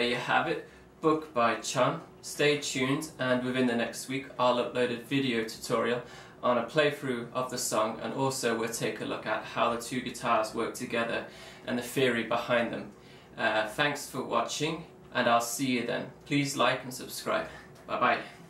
there you have it, Book by Chon. Stay tuned, and within the next week I'll upload a video tutorial on a playthrough of the song, and also we'll take a look at how the two guitars work together and the theory behind them. Thanks for watching, and I'll see you then. Please like and subscribe. Bye bye.